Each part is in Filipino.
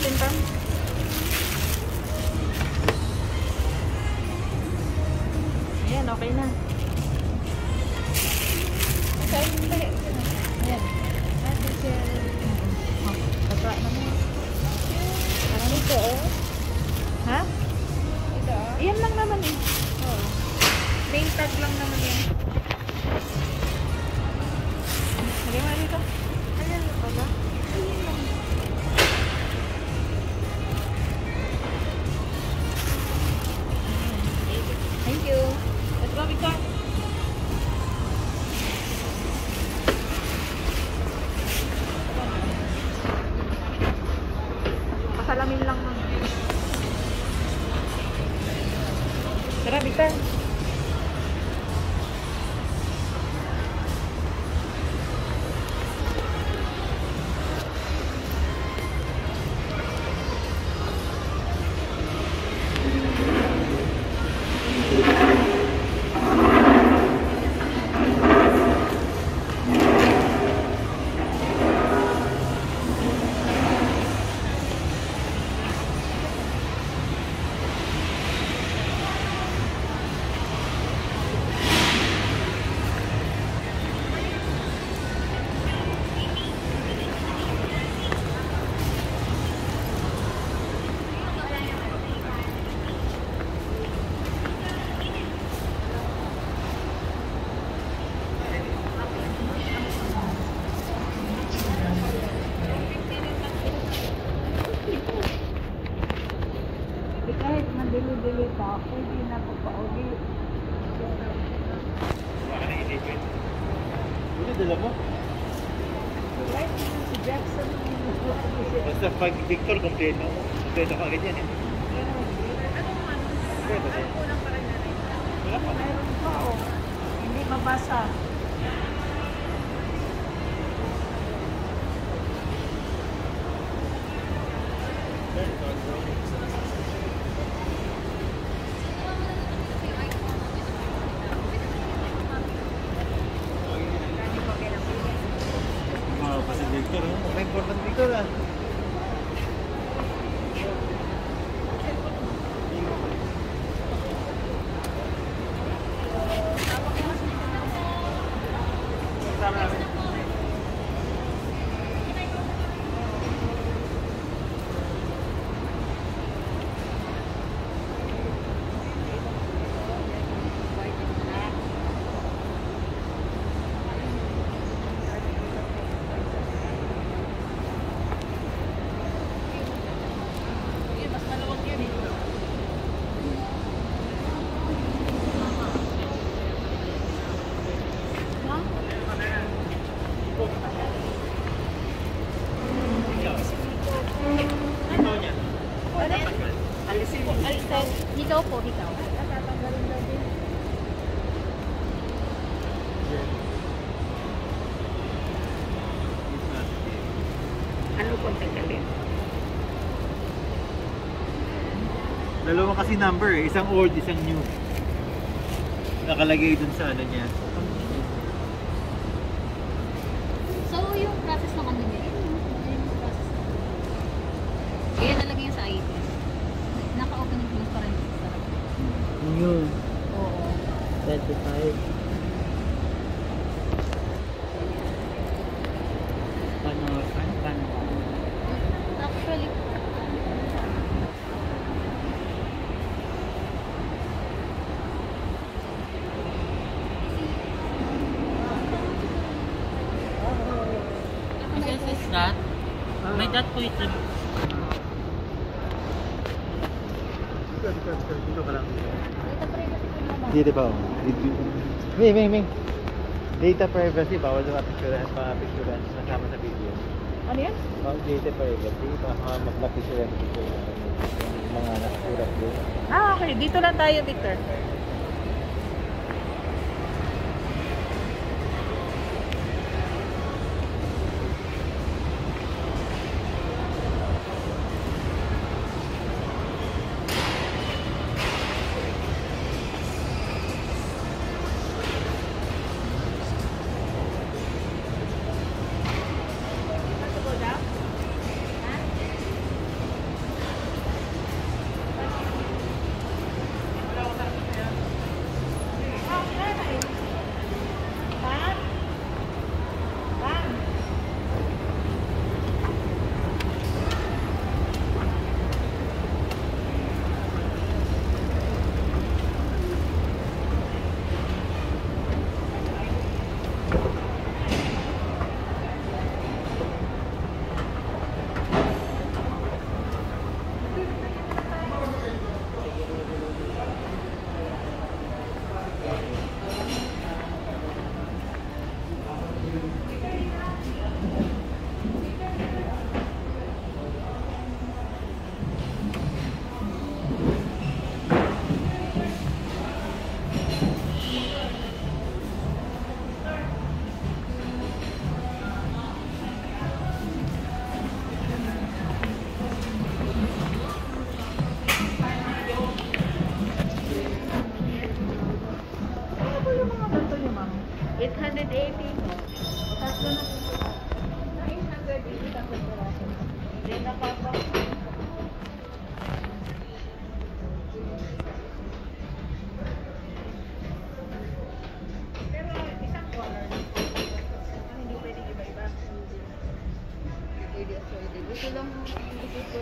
natin, Pam? Ayan, okay na. Saan yung lahi? Ayan. Ate siya. Bata naman. Ano ito, oh? Ha? Ito, oh? Ayan lang naman eh. Oo. Main tag lang naman yan. Lagay mo na dito. Ayan na pala. Ayan lang. Thank you. Let's go, Victor. Pasalamin lang mo. Tara, Victor. Kahit mandili-dili pa, pwede na po pa-uli. Ano dala mo? Kahit si Jackson, Basta pag Victor, kompleto. Kompleto ka agad yan eh. Kompleto din. Wala pa. mayroon pa o. Hindi mabasa. Mga pa si Victor, may important Victor ah. Higaw po, higaw. Ano pong tanggalin? Dalawa kasi number eh. Isang old, isang new. Nakalagay dun sa ano niya. So, yung process ng ano niya, yung process ng kaya nalagay yung sa ID. Naka-open yung close para hindi sarap. New Oo. 25. Paano? Actually, Is that? May that po ito. Dito ka lang. data privacy po naman. Dito ba? Ming. Data privacy, bawal na mapicturean nasama sa video. Ano yan? Data privacy, baka magpapicturean yung mga nakasulat doon. Ah, okay. Dito lang tayo, Victor. Yan nakapag. Pero isang color. Hindi pwedeng iba-iba. Pwede assorted. Ito lang yung gusto ko.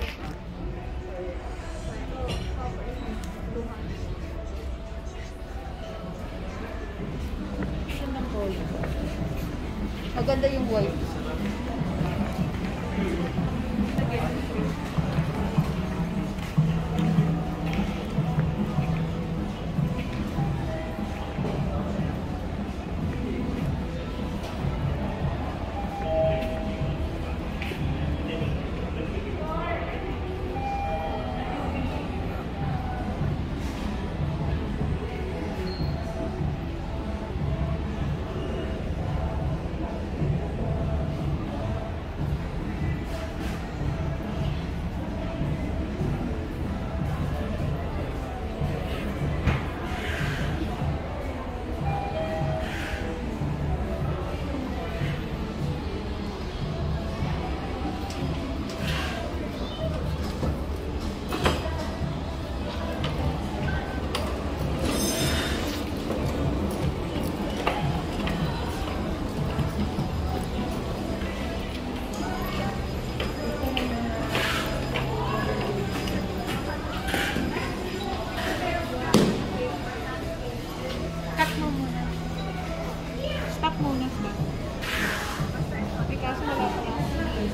Ito ng color. Maganda yung white. Cut mo muna. Stop muna ba? Okay, kaso wala pa yan.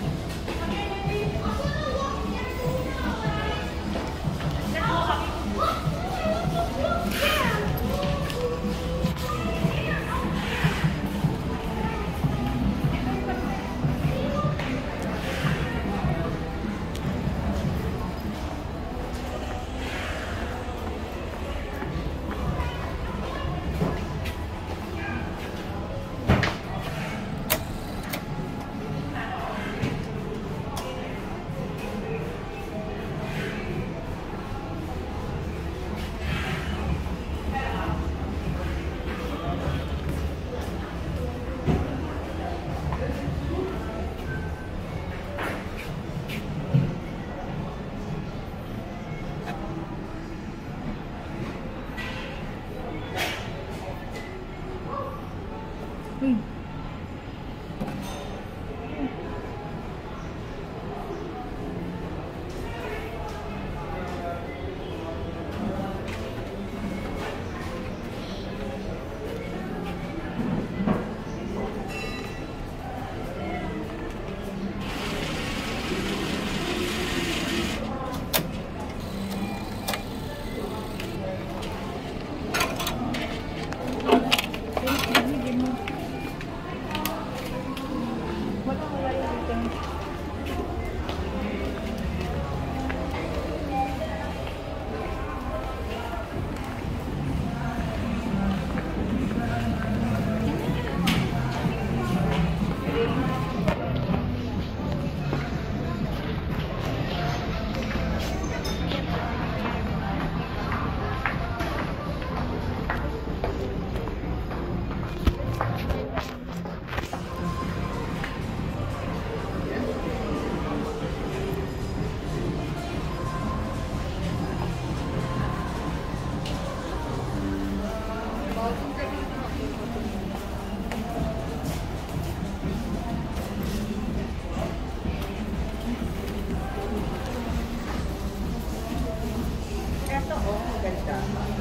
Ito, oh, maganda.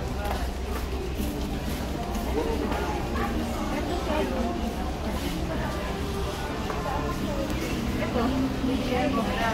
Ito, sa'yo. Ito, share mo na.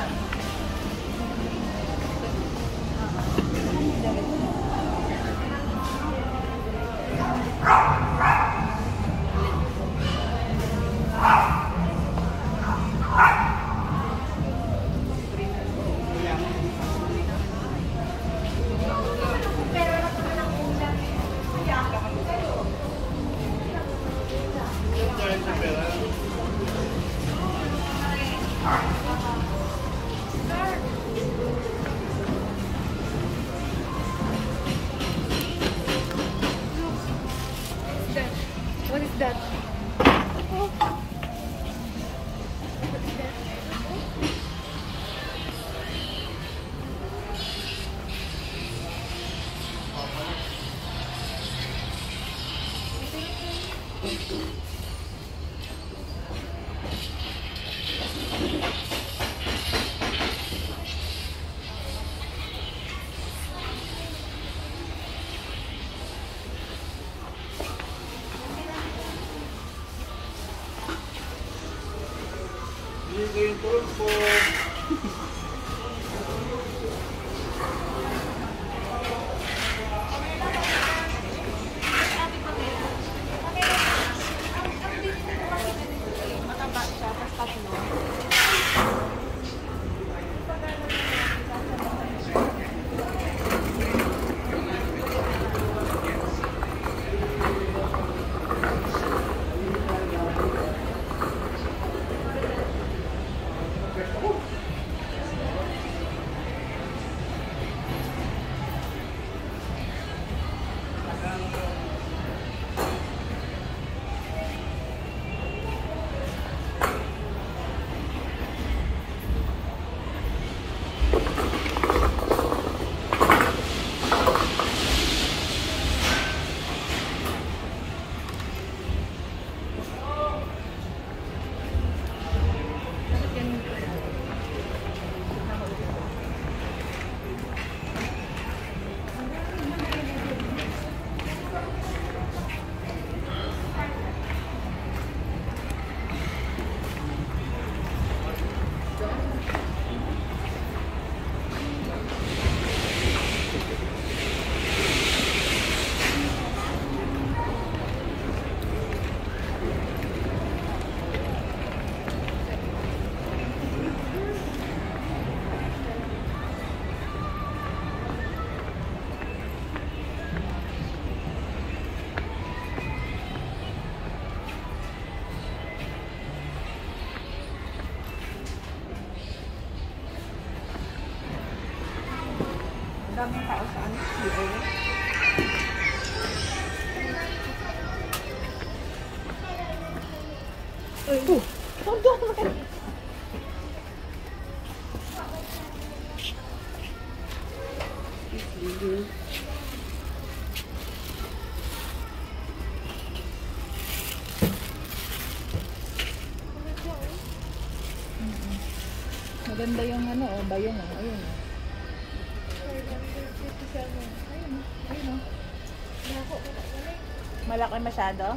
Daming tao sa ano? Ay, ang dami. Maganda yung ano, bayong oh. Ayun. Ayun. Ayun. Malaki masyado?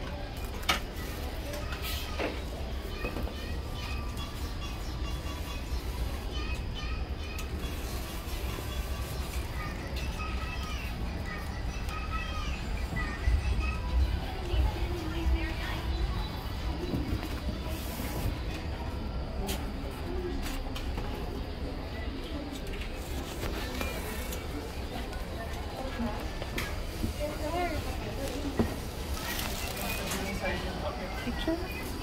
Picture?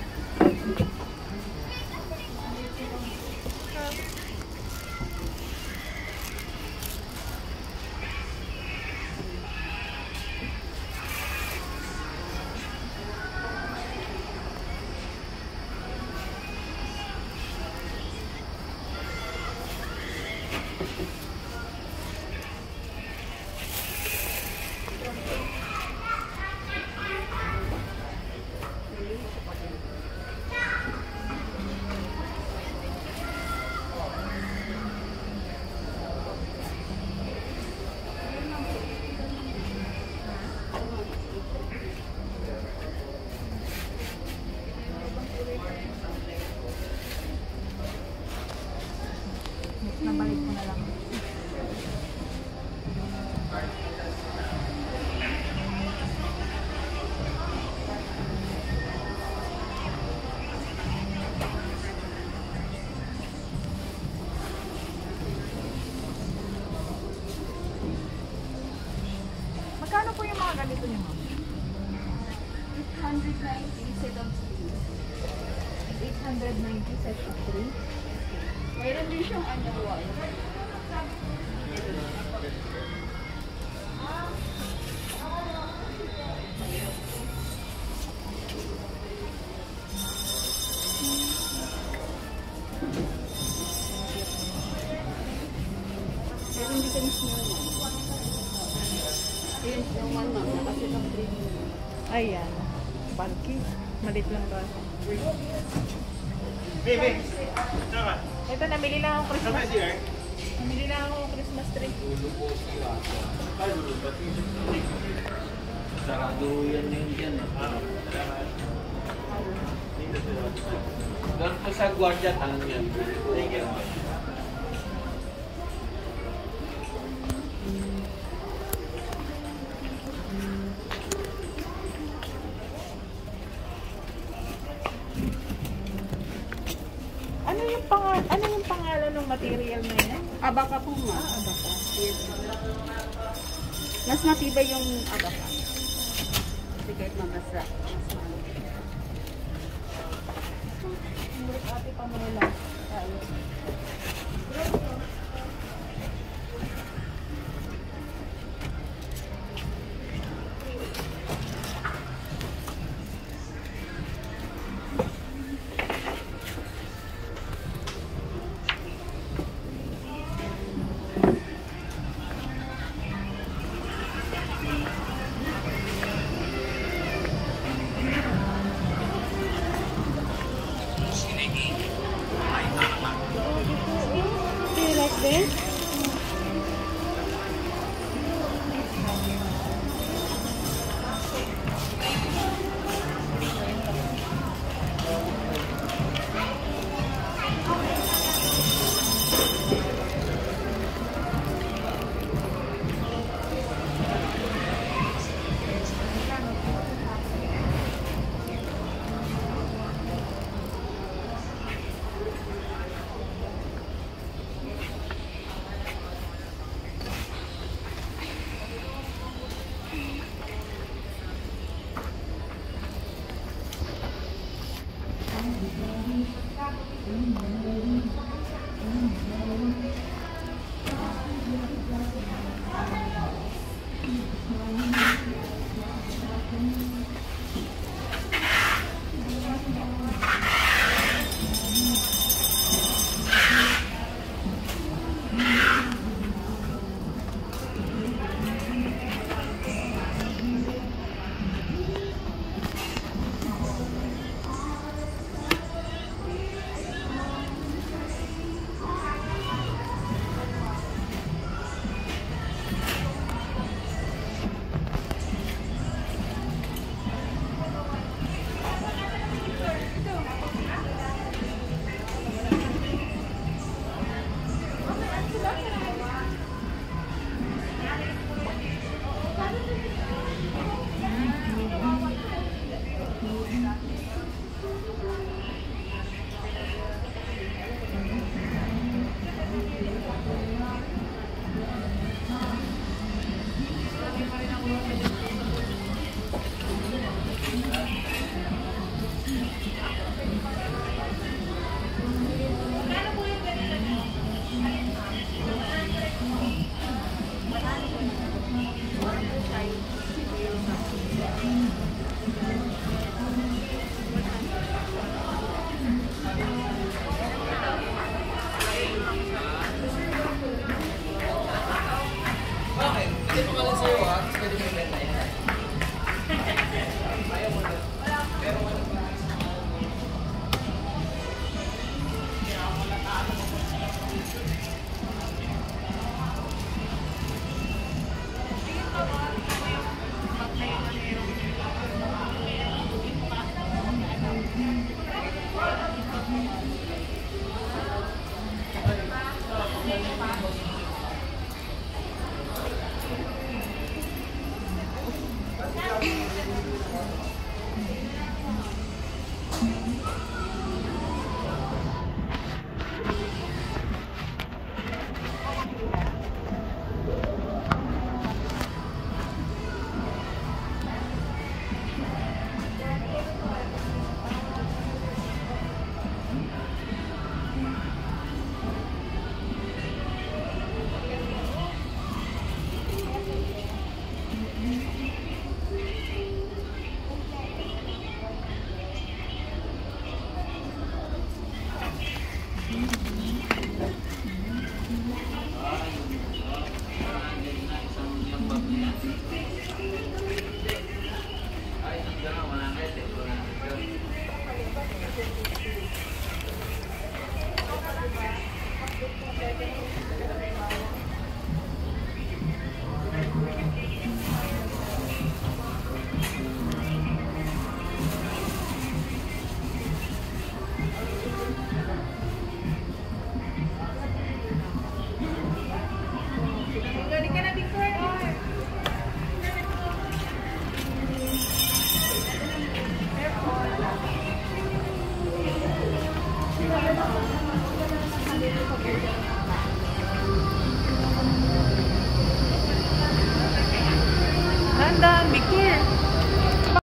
Nabalik ko na lang. Magkano po yung mga ganito niyo, ma'am? 890 set of 890 set of 3. Mayroon din siyang annual. Pero hindi ka small na. Yun, yung one ma'am, nakasit ang 3. Ayan. Bulky. Malit lang ba? Baby! Ito, namili lang akong Christmas. Namili lang akong Christmas tree. Sarado yan yung dyan. Doon po sa gwardiya, tanong yan. Thank you. Ano yung pangalan ng material na yan? Abaka po nga. Abaka. Yes. Mas matibay yung abaka. Kasi kahit mabasa. Mas mahal. Mulit ate Pamela. Tayo. Do you like this? Here.